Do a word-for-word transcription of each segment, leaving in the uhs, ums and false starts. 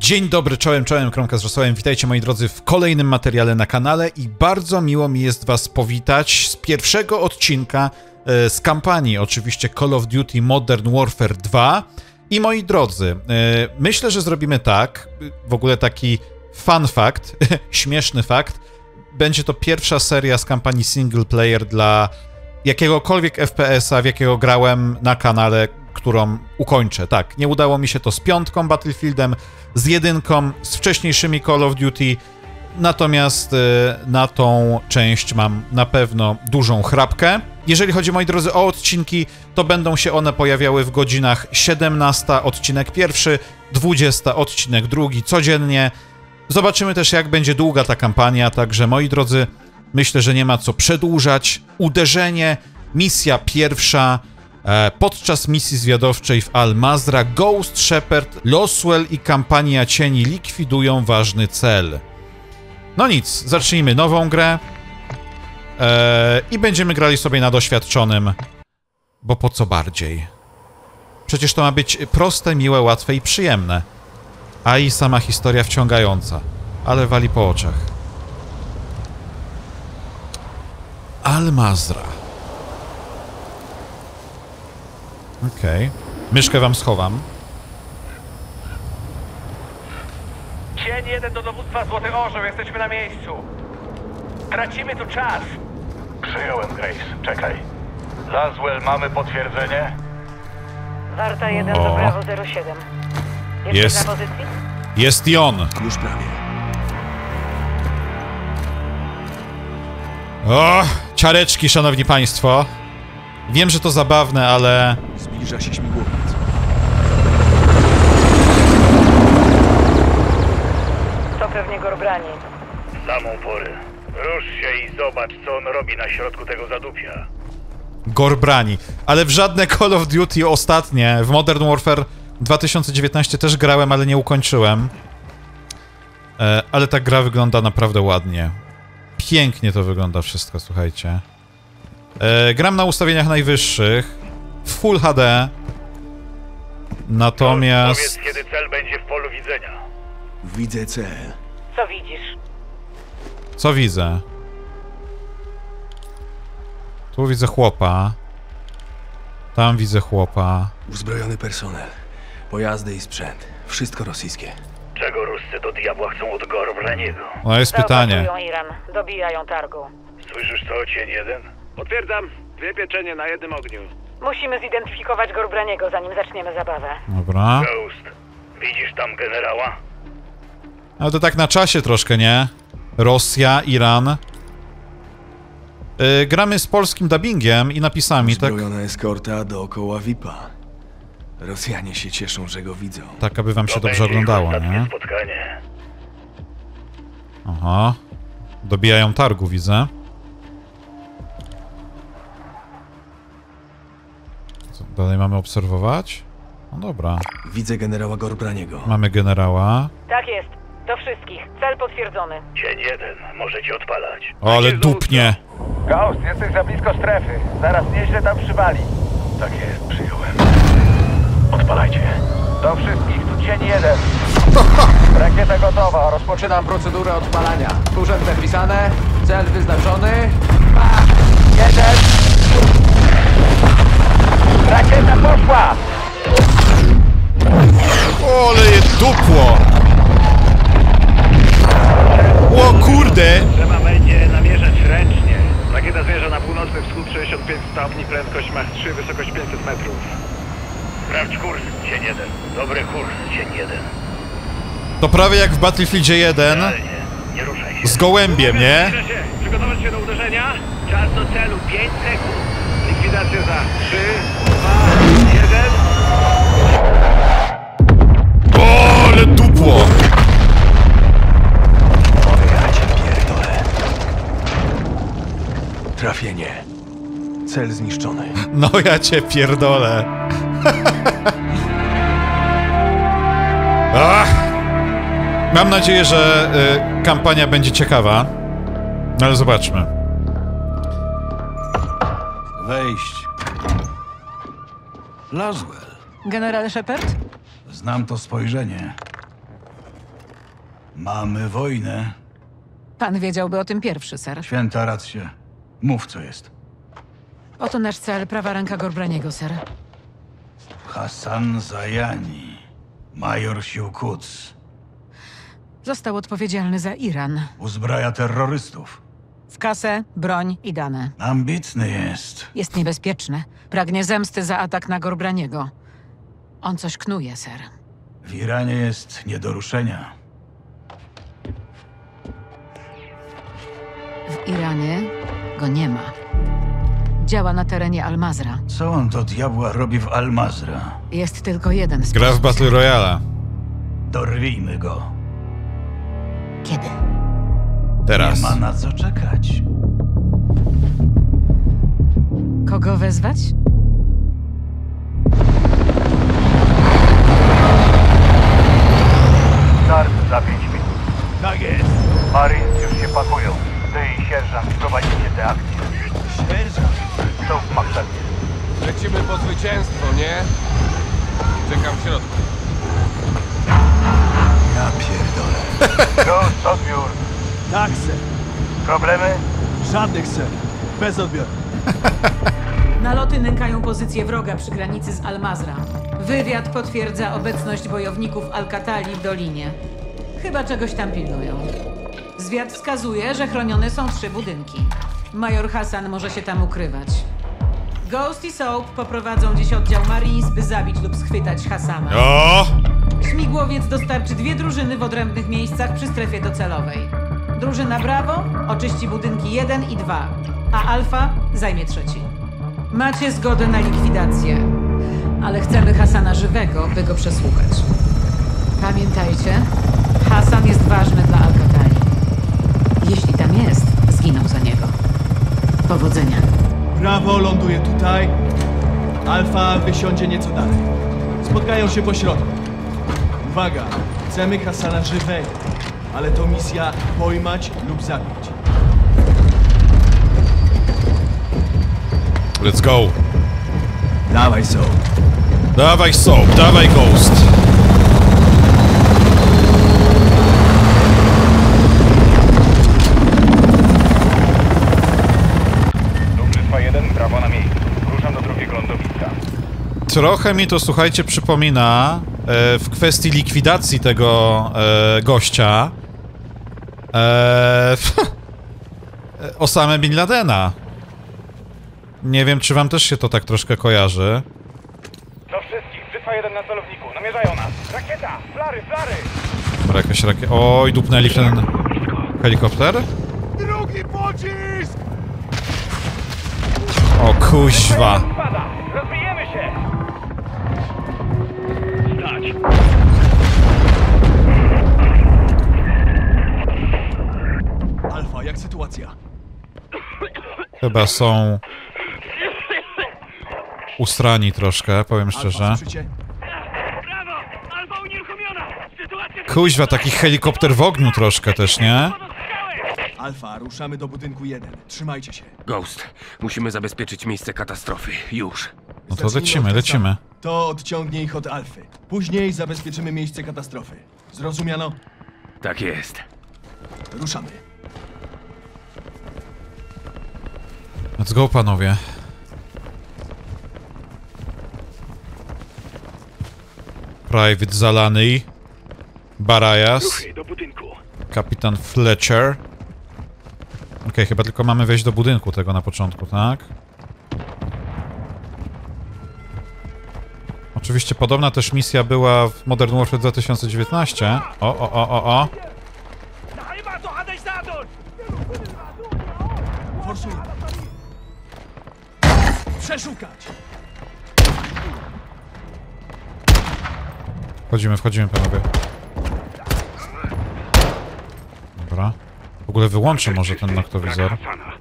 Dzień dobry, czołem, czołem, Kromka z Rosołem. Witajcie moi drodzy w kolejnym materiale na kanale i bardzo miło mi jest was powitać z pierwszego odcinka e, z kampanii, oczywiście Call of Duty Modern Warfare dwa. I moi drodzy, e, myślę, że zrobimy tak, w ogóle taki fun fact, śmieszny fakt, będzie to pierwsza seria z kampanii single player dla jakiegokolwiek F P S a, w jakiego grałem na kanale, którą ukończę. Tak, nie udało mi się to z piątką Battlefieldem, z jedynką, z wcześniejszymi Call of Duty, natomiast y, na tą część mam na pewno dużą chrapkę. Jeżeli chodzi, moi drodzy, o odcinki, to będą się one pojawiały w godzinach siedemnasta, odcinek pierwszy, dwudziesta, odcinek drugi, codziennie. Zobaczymy też, jak będzie długa ta kampania, także, moi drodzy, myślę, że nie ma co przedłużać. Uderzenie, misja pierwsza. Podczas misji zwiadowczej w Al-Mazra Ghost Shepard, Loswell i Kampania Cieni likwidują ważny cel. No nic, zacznijmy nową grę eee, i będziemy grali sobie na doświadczonym, bo po co bardziej? Przecież to ma być proste, miłe, łatwe i przyjemne, a i sama historia wciągająca, ale wali po oczach. Al-Mazra. Okej. Okay. Myszkę wam schowam. Cień jeden do dowództwa Złoty Orzeł, jesteśmy na miejscu. Tracimy tu czas. Przyjąłem, Grace. Czekaj. Laswell, mamy potwierdzenie? Warta jeden do Bravo zero siedem. Jesteś Jest. na pozycji? Jest i on. Już prawie. O, ciareczki, szanowni państwo. Wiem, że to zabawne, ale... Zbliża się śmigłowiec. To pewnie Gorbrani. Samą porę. Rusz się i zobacz, co on robi na środku tego zadupia. Gorbrani. Ale w żadne Call of Duty ostatnie, w Modern Warfare dwa tysiące dziewiętnaście też grałem, ale nie ukończyłem. E, ale ta gra wygląda naprawdę ładnie. Pięknie to wygląda wszystko, słuchajcie. E, gram na ustawieniach najwyższych, w Full H D, natomiast... Powiedz, kiedy cel będzie w polu widzenia. Widzę cel. Co widzisz? Co widzę? Tu widzę chłopa. Tam widzę chłopa. Uzbrojony personel. Pojazdy i sprzęt. Wszystko rosyjskie. Czego Ruscy do diabła chcą od Gorbraniego? No jest pytanie. Zaopatrują Iran. Dobijają targu. Słyszysz to, Cień jeden? Potwierdzam. Dwie pieczenie na jednym ogniu. Musimy zidentyfikować Gorbraniego, zanim zaczniemy zabawę. Dobra. Ghost, widzisz tam generała? Ale to tak na czasie troszkę, nie? Rosja, Iran. Yy, gramy z polskim dubbingiem i napisami, tak? Uzbrojona eskorta dookoła V I P a. Rosjanie się cieszą, że go widzą. Tak, aby wam się To dobrze będzie ich oglądało, ostatnie nie? spotkanie. Aha. Dobijają targu, widzę. Co dalej mamy obserwować? No dobra. Widzę generała Gorbraniego. Mamy generała. Tak jest. Do wszystkich. Cel potwierdzony. Cień jeden, możecie odpalać. O, ale dupnie. Ghost, jesteś za blisko strefy. Zaraz nieźle tam przywali. Tak jest, przyjąłem. Odpalajcie. Do wszystkich, tu cień jeden. Rakieta gotowa, rozpoczynam procedurę odpalania. Urzędne wpisane, cel wyznaczony. Dwa, jeden. Rakieta poszła! O, ale je dupło! O kurde! Trzeba będzie namierzać ręcznie. Rakieta zmierza na północny wschód, sześćdziesiąt pięć stopni, prędkość Mach trzy, wysokość pięćset metrów. Sprawdź kurs, Cień jeden. Dobry kurs, Cień jeden. To prawie jak w Battlefieldzie jeden Nie, nie ruszaj się. z gołębiem, nie? Zbliża się. Przygotować się do uderzenia. Czas do celu, pięć sekund. Likwidacja za trzy, dwa, jeden. O, ale dupło! Ja cię pierdolę. Trafienie. Cel zniszczony. No ja cię pierdolę. Ach! Mam nadzieję, że y, kampania będzie ciekawa. No ale zobaczmy. Wejść. Laswell. General Shepard? Znam to spojrzenie. Mamy wojnę. Pan wiedziałby o tym pierwszy, ser. Święta racja. Mów, co jest. Oto nasz cel, prawa ręka Gorbraniego, ser. Hassan Zajani. Major sił Quds. Został odpowiedzialny za Iran. Uzbraja terrorystów. W kasę, broń i dane. Ambitny jest. Jest niebezpieczny. Pragnie zemsty za atak na Gorbraniego. On coś knuje, ser. W Iranie jest nie do ruszenia. W Iranie go nie ma. Działa na terenie Al-Mazra. Co on do diabła robi w Al-Mazra? Jest tylko jeden sposób. Gra w Battle Royale. Dorwijmy go. Kiedy? Teraz. Nie ma na co czekać. Kogo wezwać? Start za pięć minut. Tak jest. Marines już się pakują. Ty i sierżant prowadzicie tę akcję. Sierżant. Czołg ma przednie. Lecimy po zwycięstwo, nie? Czekam w środku. Ja pierdolę. Ghost, odbiór. Tak, ser. Problemy? Żadnych, ser. Bez odbioru. Naloty nękają pozycję wroga przy granicy z Al-Mazra. Wywiad potwierdza obecność bojowników Al-Katali w dolinie. Chyba czegoś tam pilnują. Zwiad wskazuje, że chronione są trzy budynki. Major Hassan może się tam ukrywać. Ghost i Soap poprowadzą dziś oddział Marines, by zabić lub schwytać Hassana. O! Śmigłowiec dostarczy dwie drużyny w odrębnych miejscach przy strefie docelowej. Drużyna Bravo oczyści budynki jeden i dwa, a Alfa zajmie trzeci. Macie zgodę na likwidację, ale chcemy Hassana żywego, by go przesłuchać. Pamiętajcie, Hassan jest ważny dla Al-Katali. Jeśli tam jest, zginą za niego. Powodzenia. Brawo ląduje tutaj. Alfa wysiądzie nieco dalej. Spotkają się po środku. Uwaga, chcemy Hassana żywego, ale to misja pojmać lub zabić. Let's go. Dawaj, Soap. Dawaj Soap, dawaj Ghost. Lublitwa jeden, brawo na miejscu. Ruszam do drugiego lądowiska. Trochę mi to, słuchajcie, przypomina e, w kwestii likwidacji tego e, gościa e, Osamę Bin Ladena. Nie wiem, czy wam też się to tak troszkę kojarzy. Do wszystkich, Brzytwa jeden na celowniku. Namierzają nas. Rakieta! Flary, flary! Dobra, jakaś rakieta. Oj, dupnęli w ten helikopter. Drugi pocisk! O kuźwa. Spada! Rozbijemy się! Stać! Alfa, jak sytuacja? Chyba są ustrani troszkę, powiem szczerze. Alfa, słyszycie? Brawo! Alfa unieruchomiona! Sytuacja... Kuźwa, taki helikopter w ogniu troszkę też, nie? Alfa, ruszamy do budynku jeden. Trzymajcie się. Ghost, musimy zabezpieczyć miejsce katastrofy. Już. No to Zacznijmy lecimy, od lecimy. Hassana. To odciągnie ich od Alfy. Później zabezpieczymy miejsce katastrofy. Zrozumiano? Tak jest. Ruszamy. Let's go, panowie. Private Zalany, Barajas, kapitan Fletcher. Okej, okay, chyba tylko mamy wejść do budynku tego na początku, tak? Oczywiście podobna też misja była w Modern Warfare dwa tysiące dziewiętnaście. O, o, o, o, o. Forsujemy. Przeszukać! Wchodzimy, wchodzimy, panowie. Dobra. W ogóle wyłączę może ten noktowizor.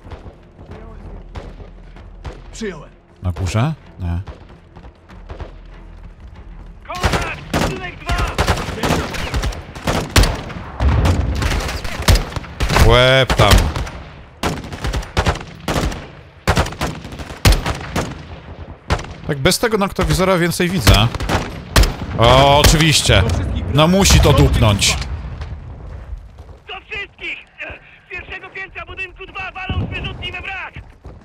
Przyjąłem. Na górze? Nie. Łeb tam. Tak bez tego noktowizora więcej widzę. O, oczywiście. No musi to dupnąć.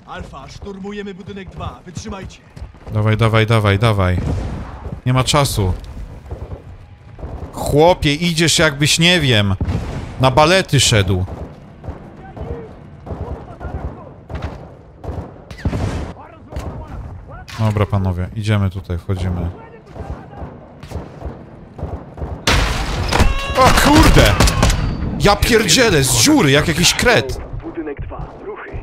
Alfa, szturmujemy budynek dwa. Wytrzymajcie. Dawaj, dawaj, dawaj, dawaj. Nie ma czasu. Chłopie, idziesz jakbyś, nie wiem, na balety szedł. Dobra, panowie, idziemy tutaj, wchodzimy. O kurde! Ja pierdzielę, z dziury, jak jakiś kret. Budynek dwa, ruchy.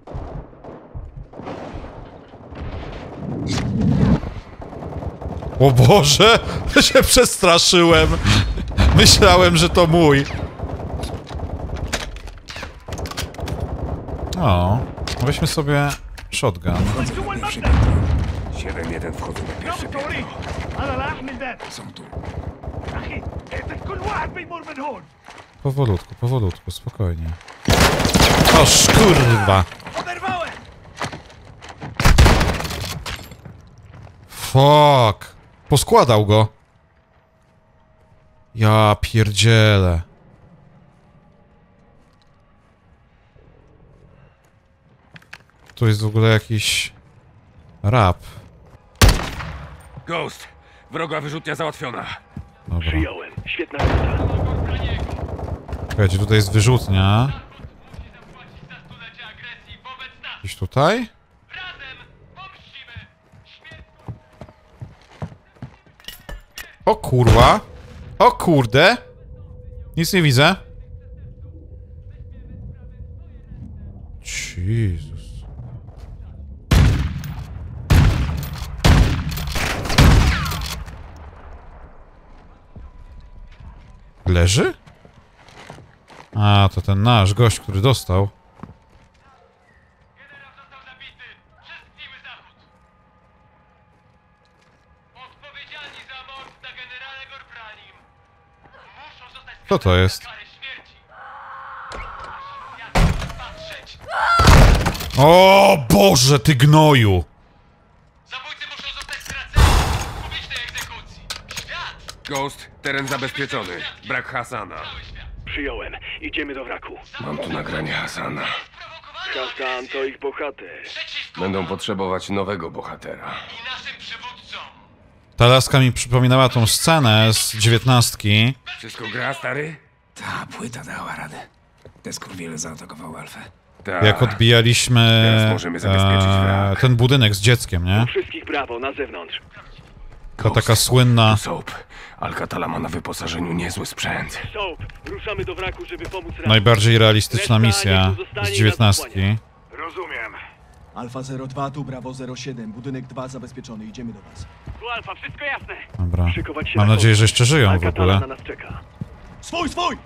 O Boże, się przestraszyłem. Myślałem, że to mój. O, weźmy sobie shotgun. siedem jeden wchodzą na pierwszy piętro. Są tu. Powolutku, powolutku, spokojnie. Oż kurwa. Fuck. Poskładał go. Ja pierdzielę. Tu jest w ogóle jakiś rap. Ghost, wroga wyrzutnia załatwiona. Dobra. Przyjąłem. Świetna robota. Słuchajcie, tutaj jest wyrzutnia. Gdzieś tutaj? O kurwa. O kurde. Nic nie widzę. Jezus. Leży? A, to ten nasz gość, który dostał. Generał został zabity. Wszystkimy zachód. Odpowiedzialni za mord na generale Gorpranim muszą zostać Co to jest? karę śmierci. Jak patrzeć. O Boże, ty gnoju! Zabójcy muszą zostać straceni w publicznej egzekucji. Świat! Ghost, teren zabezpieczony. Brak Hasana. Przyjąłem. Idziemy do wraku. Mam tu nagranie Hasana. Hasan to ich bohater. Będą potrzebować nowego bohatera. I naszym przywódcą. Ta laska mi przypominała tą scenę z dziewiętnastki. Wszystko gra, stary? Ta płyta dała radę. Te skurwiele zaatakowały Alfę. Tak. Jak odbijaliśmy Teraz możemy zabezpieczyć e, wrak. ten budynek z dzieckiem, nie? Wszystkich brawo, na zewnątrz. To taka słynna... Soap. Alcatala ma na wyposażeniu niezły sprzęt. Soap, ruszamy do wraku, żeby pomóc Raku. Najbardziej realistyczna misja z dziewiętnastki. Rozumiem. Alfa zero dwa, tu Bravo zero siedem. Budynek dwa zabezpieczony. Idziemy do was. Tu Alfa, wszystko jasne. Dobra. Szykować się Mam na nadzieję, kontakt. że jeszcze żyją w Alcatala ogóle. na nas czeka. Swój, swój!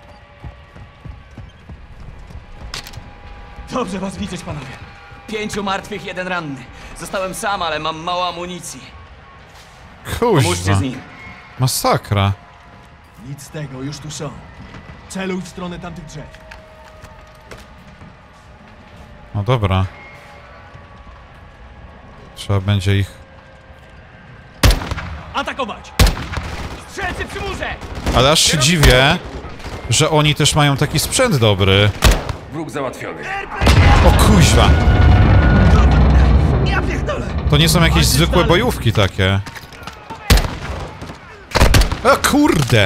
Dobrze was widzieć, panowie. Pięciu martwych, jeden ranny. Zostałem sam, ale mam mało amunicji. Pomóżcie Kuźwa. z nim. Masakra. Nic z tego, już tu są. Celuj w stronę tamtych drzew. No dobra. Trzeba będzie ich... Atakować! Strzelcy przy murze! Ale aż się dziwię, że oni też mają taki sprzęt dobry. Wróg załatwiony. O kuźwa. To nie są jakieś zwykłe bojówki takie. O kurde!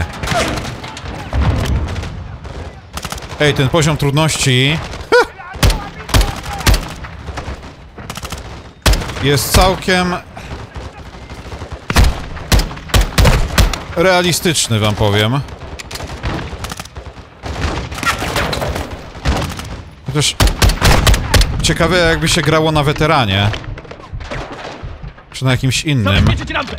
Ej, ten poziom trudności... Ha! Jest całkiem... realistyczny, wam powiem. Chociaż... ciekawe, jakby się grało na weteranie. Czy na jakimś innym. Zabezpieczyć rampę!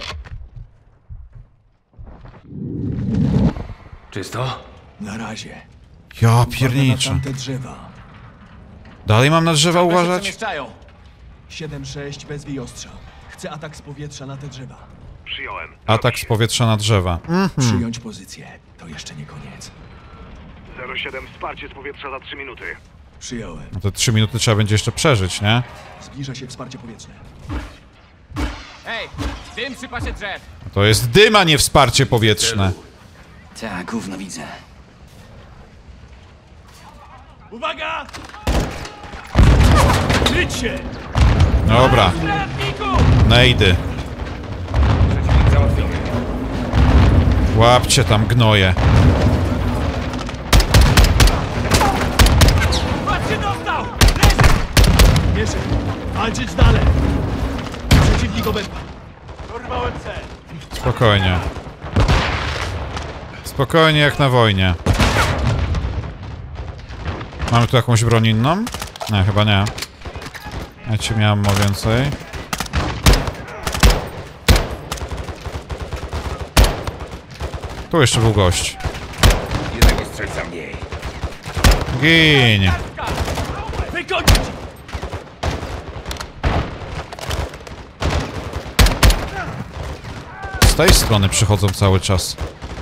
Czysto? Na razie. Ja Uwaga na pierniczę. tamte drzewa. Dalej mam na drzewa uważać? Przemieszczają. siedem sześć bez wyostrza. Chcę atak z powietrza na te drzewa. Przyjąłem. Atak z powietrza na drzewa. Mm. Przyjąć pozycję. To jeszcze nie koniec. zero siedem, wsparcie z powietrza za trzy minuty. Przyjąłem. No te trzy minuty trzeba będzie jeszcze przeżyć, nie? Zbliża się wsparcie powietrzne. Hej, dym przy pasie drzew. To jest dym, a nie wsparcie powietrzne. Tak, gówno widzę. Uwaga! Kryć się! Dobra. Nejdy. Łapcie tam gnoje. Patrzcie, dostał! Bierze! Walczyć dalej! Przeciwnik oberwał. Dorwałem cel. Spokojnie. Spokojnie jak na wojnie. Mamy tu jakąś broń inną? Nie, chyba nie. Ja ci miałem o więcej. Tu jeszcze był gość. Jednego strzelca mniej. Giń! Wykończyć! Z tej strony przychodzą cały czas.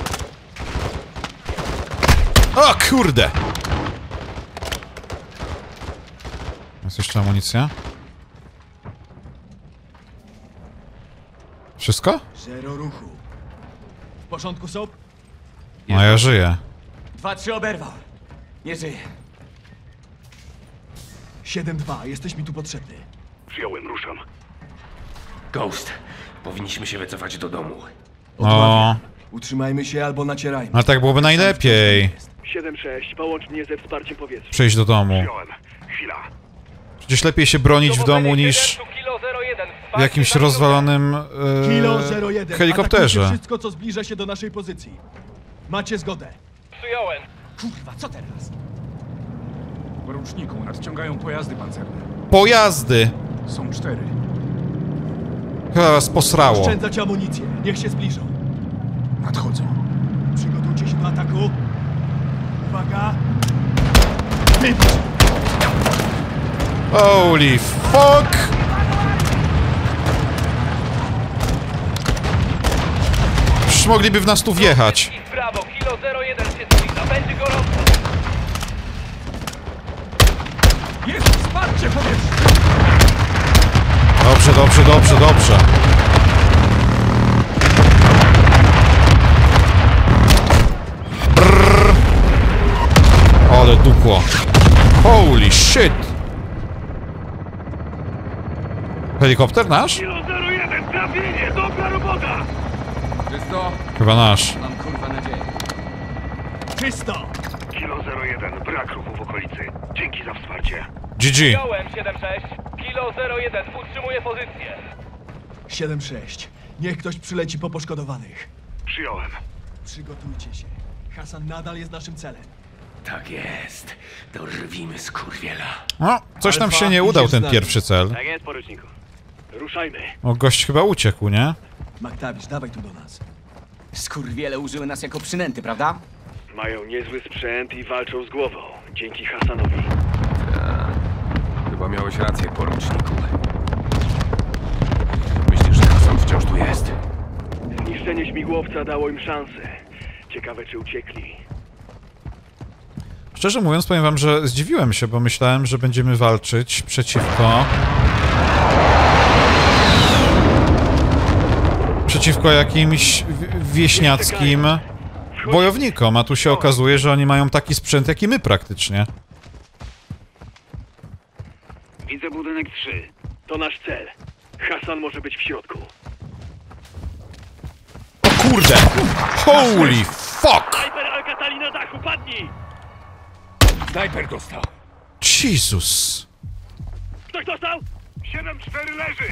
O kurde! Jest jeszcze amunicja? Wszystko? Zero ruchu. W porządku, Soap? No ja żyję. Dwa, trzy oberwał. Nie żyje. siedem dwa, jesteś mi tu potrzebny. Przyjąłem, ruszam. Ghost, powinniśmy się wycofać do domu. O, Utrzymajmy się albo nacierajmy. ale tak byłoby najlepiej. siedem sześć, połącz mnie ze wsparciem powietrznym. Przyjść do domu. Przyjąłem. Chwila. Przecież lepiej się bronić w domu niż w jakimś rozwalonym Kilo zero e, jeden. helikopterze. Atakujcie wszystko, co zbliża się do naszej pozycji. Macie zgodę. Przyjąłem. Kurwa, co teraz? Poruczniku, nadciągają pojazdy pancerne. Pojazdy! Są cztery. Chyba was posrało. Oszczędzać amunicję. Niech się zbliżą. Nadchodzą. Przygotujcie się do ataku. Uwaga. Wyjdź! Holy fuck! Przecież mogliby w nas tu wjechać. Brawo, kilo zero jeden się zbliża. Będzie gorąco. Jest wsparcie powietrzne! Dobrze, dobrze, dobrze, dobrze. Brrr. Ale dupło. Holy shit! Helikopter nasz? Kilo zero jeden, trafienie, dobra robota! Czysto? Chyba nasz. Mam kurwa nadzieję. Czysto! Kilo zero jeden, brak ruchu w okolicy. Dzięki za wsparcie. G G. Przyjąłem siedem sześć. Kilo zero jeden. Utrzymuję pozycję. siedem sześć. Niech ktoś przyleci po poszkodowanych. Przyjąłem. Przygotujcie się. Hasan nadal jest naszym celem. Tak jest. Dorwimy skurwiela. No, coś nam Alfa, się nie udał idziesz z ten nami. pierwszy cel. Tak jest, poruczniku. Ruszajmy. O, gość chyba uciekł, nie? Maktawicz, dawaj tu do nas. Skurwiele użyły nas jako przynęty, prawda? Mają niezły sprzęt i walczą z głową. Dzięki Hasanowi. Chyba miałeś rację, poruczniku. Myślisz, że Hasan wciąż tu jest? Zniszczenie śmigłowca dało im szansę. Ciekawe, czy uciekli. Szczerze mówiąc, powiem wam, że zdziwiłem się, bo myślałem, że będziemy walczyć przeciwko... Przeciwko jakimś w- wieśniackim wojownikom, a tu się okazuje, że oni mają taki sprzęt, jak i my praktycznie. Widzę budynek trzy. To nasz cel. Hasan może być w środku. O kurde! Holy fuck! Sniper Alcatali na dachu, padnij! Snajper dostał. Jesus! Ktoś dostał? siedem cztery leży!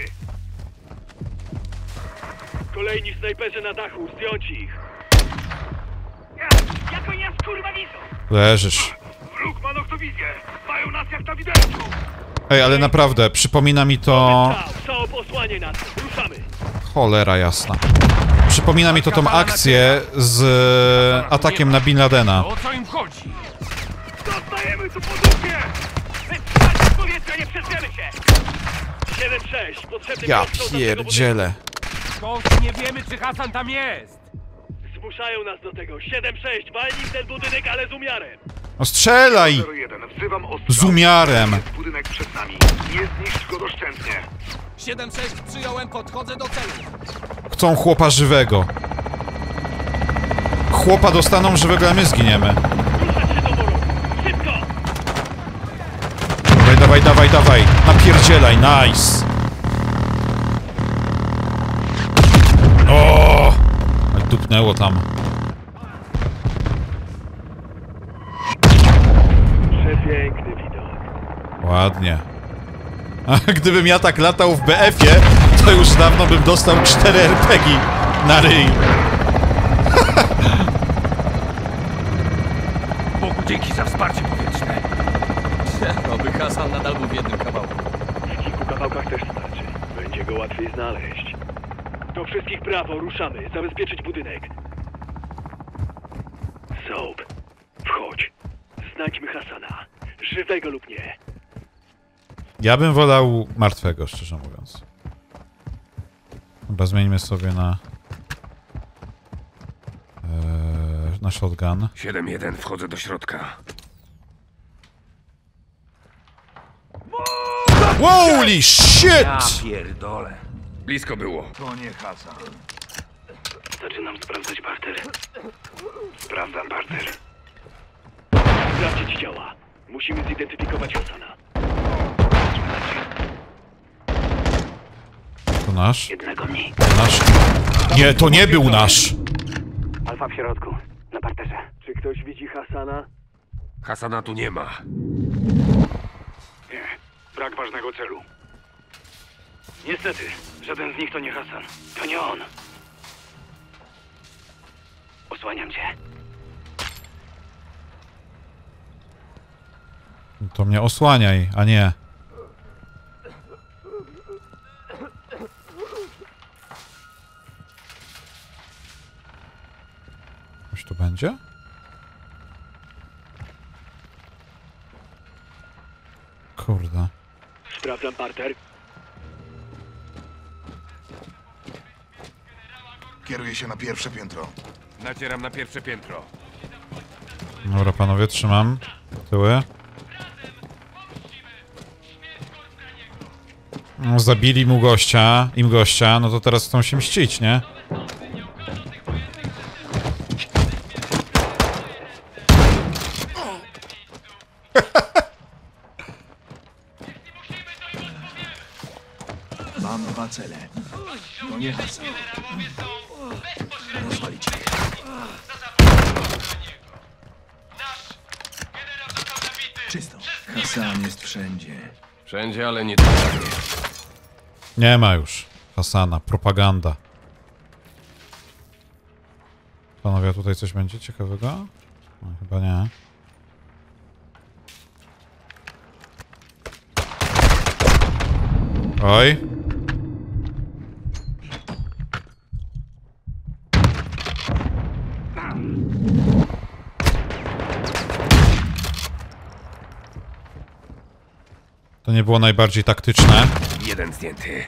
Kolejni snajperzy na dachu, zdjąć ich! Jak oni nas kurwa widzą? Leżysz. Wróg ma noktowizję! Mają nas jak na widelcu! Ej, ale naprawdę, przypomina mi to... Całe posłanie nas! Ruszamy! Cholera jasna. Przypomina mi to tą akcję z atakiem na Bin Ladena. O co im chodzi? Dostajemy tu po dupie! Wytrzymać z powietrza, nie przerwiemy się! siedem sześć, potrzebny Ja proststrzał do tego pierdzielę. Ghost, nie wiemy, czy Hasan tam jest. budynku. Zmuszają nas do tego. siedem sześć, walnij w ten budynek, ale z umiarem! No strzelaj! zero jeden, wzywam ostrzał. Z umiarem. Jest budynek przed nami. Nie zniszcz go doszczętnie. siedem sześć przyjąłem, podchodzę do celu. Chcą chłopa żywego. Chłopa dostaną żywego, a my zginiemy. Ruszać się do boru! Szybko! Dawaj, Dawaj, dawaj, dawaj. Napierdzielaj, nice. O! Jak dupnęło tam. Przepiękny widok. Ładnie. A gdybym ja tak latał w B F-ie, to już dawno bym dostał cztery er pe gie na ryj. Bogu dzięki za wsparcie powietrzne. Oby Hasan nadal był w jednym kawałku. W kilku kawałkach też starczy. Będzie go łatwiej znaleźć. Do wszystkich prawo, ruszamy. Zabezpieczyć budynek. Soap, wchodź. Znajdźmy Hasana. Żywego lub nie. Ja bym wolał martwego, szczerze mówiąc. Chyba zmieńmy sobie na... Eee, na shotgun. siedem jeden, wchodzę do środka. Holy shit! Ja pierdolę. Blisko było. To nie Hasan. Zaczynam sprawdzać parter. Sprawdzam parter. Sprawdzić ciała. Musimy zidentyfikować Hasana. To nasz? Jednego mniej. Nasz? Nie, to nie był nasz! Alfa w środku, na parterze. Czy ktoś widzi Hasana? Hasana tu nie ma. Nie. Brak ważnego celu. Niestety, żaden z nich to nie Hasan. To nie on. Osłaniam cię. To mnie osłaniaj, a nie. Coś tu będzie? Kurde. Sprawdzam parter. Kieruje się na pierwsze piętro. Nacieram na pierwsze piętro. Dobra, panowie, trzymam. Tyły. No, zabili mu gościa, im gościa, no to teraz chcą się mścić, nie? Mam dwa cele. To nie Hasan. Rozwalić ich. Czysto. Hasan jest wszędzie. Wszędzie, ale nie tutaj. Nie ma już Hasana, propaganda. Panowie, tutaj coś będzie ciekawego? No, chyba nie. Oj. To nie było najbardziej taktyczne. Jeden zdjęty.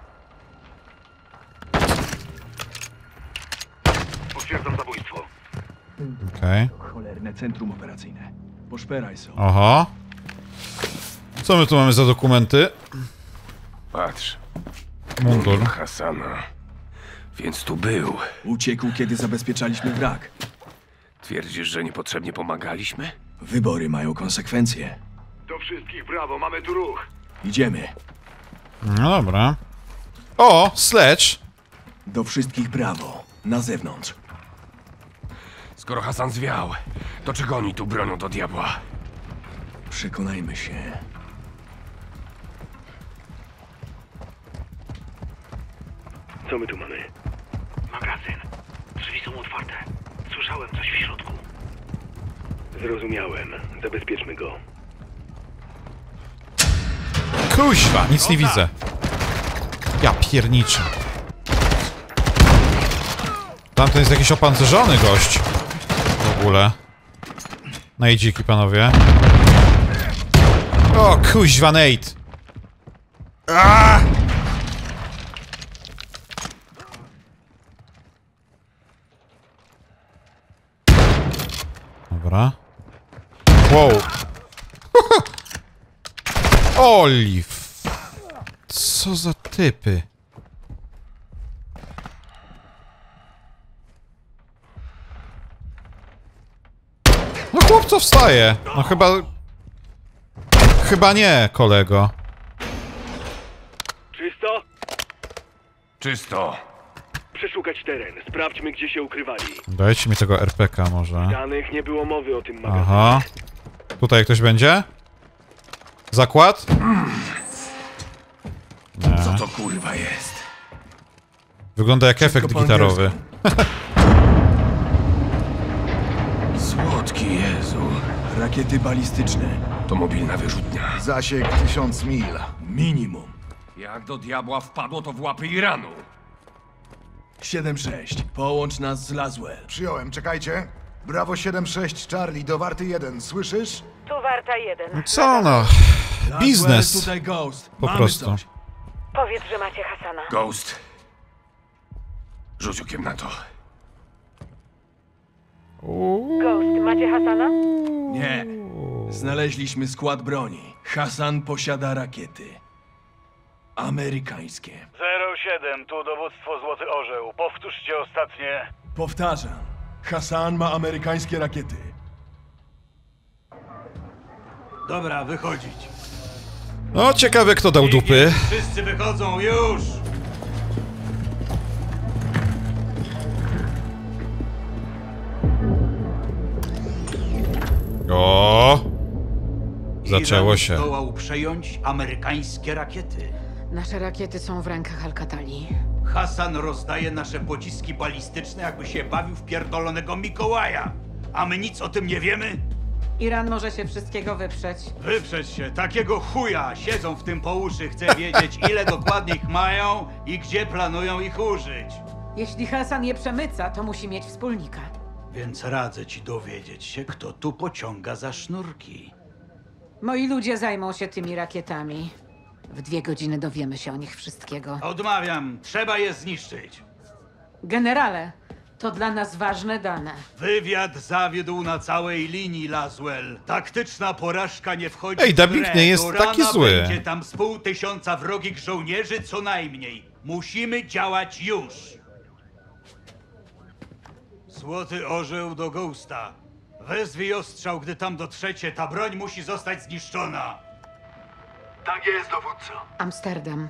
Potwierdzam zabójstwo. Okej. Okay. Cholerne centrum operacyjne. Poszperaj są. Oho. Co my tu mamy za dokumenty? Patrz. Mundur. Hasana. Więc tu był. Uciekł, kiedy zabezpieczaliśmy wrak. Twierdzisz, że niepotrzebnie pomagaliśmy? Wybory mają konsekwencje. Do wszystkich brawo, mamy tu ruch. Idziemy. No dobra. O, Sledge. Do wszystkich brawo. Na zewnątrz. Skoro Hasan zwiał, to czego oni tu bronią do diabła? Przekonajmy się. Co my tu mamy? Magazyn. Drzwi są otwarte. Słyszałem coś w środku. Zrozumiałem. Zabezpieczmy go. Kuźwa, nic nie widzę. Ja pierniczę. Tamten jest jakiś opancerzony gość. W ogóle. No i dziki, panowie. O, kuźwa, Nate. Aaaa! Dobra. Wow. Oliw. Co za typy. No chłopco wstaje. No chyba... chyba nie, kolego. Czysto? Czysto. Przeszukać teren. Sprawdźmy, gdzie się ukrywali. Dajcie mi tego er pe ka może. W danych nie było mowy o tym magazynie. Aha. Tutaj ktoś będzie? Zakład? Nie. Co to kurwa jest? Wygląda jak efekt gitarowy. Słodki Jezu. Rakiety balistyczne. To mobilna wyrzutnia. Zasięg tysiąc mil. Minimum. Jak do diabła wpadło to w łapy Iranu? siedem sześć. Połącz nas z Laswell. Przyjąłem, czekajcie. Brawo siedem sześć Charlie do warty jeden, słyszysz? Tu Warta jeden. Co no? Laswell, Biznes. tutaj Ghost. Po Mamy prostu. coś. Powiedz, że macie Hasana. Ghost. Rzuć okiem na to. Ghost, macie Hasana? Nie. Znaleźliśmy skład broni. Hasan posiada rakiety. Amerykańskie. zero siedem, tu dowództwo Złoty Orzeł. Powtórzcie ostatnie. Powtarzam. Hasan ma amerykańskie rakiety. Dobra, wychodzić. No, ciekawe kto dał dupy. Wszyscy wychodzą, już! O! Zaczęło Iran się. zdołał przejąć amerykańskie rakiety. Nasze rakiety są w rękach Al-Katali. Hasan rozdaje nasze pociski balistyczne, jakby się bawił w pierdolonego Mikołaja. A my nic o tym nie wiemy? Iran może się wszystkiego wyprzeć. Wyprzeć się, takiego chuja! Siedzą w tym po uszy, chcę wiedzieć, ile dokładnie ich mają i gdzie planują ich użyć. Jeśli Hasan je przemyca, to musi mieć wspólnika. Więc radzę ci dowiedzieć się, kto tu pociąga za sznurki. Moi ludzie zajmą się tymi rakietami. W dwie godziny dowiemy się o nich wszystkiego. Odmawiam, trzeba je zniszczyć. Generale, to dla nas ważne dane. Wywiad zawiódł na całej linii, Laswell. Taktyczna porażka nie wchodzi Ej, w dubbing grę. nie jest Do taki rana zły. Będzie tam z pół tysiąca wrogich żołnierzy co najmniej. Musimy działać już. Złoty Orzeł do Ghosta. Wezwij ostrzał, gdy tam dotrzecie. Ta broń musi zostać zniszczona. Tak jest, dowódco. Amsterdam.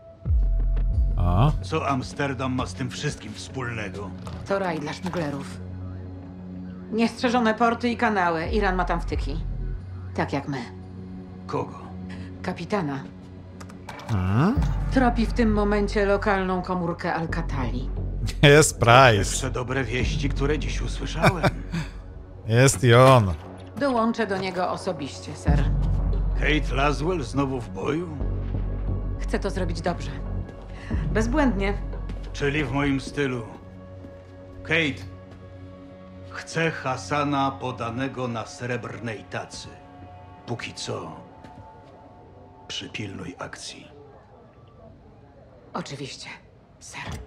A? Co Amsterdam ma z tym wszystkim wspólnego? To raj dla szmuglerów. Niestrzeżone porty i kanały. Iran ma tam wtyki. Tak jak my. Kogo? Kapitana. Hmm? Tropi w tym momencie lokalną komórkę Al-Katali. Jest Price. Jeszcze dobre wieści, które dziś usłyszałem. Jest i on. Dołączę do niego osobiście, ser. Kate Laswell znowu w boju? Chcę to zrobić dobrze. Bezbłędnie. Czyli w moim stylu. Kate, chcę Hasana podanego na srebrnej tacy. Póki co, przypilnuj akcji. Oczywiście, ser.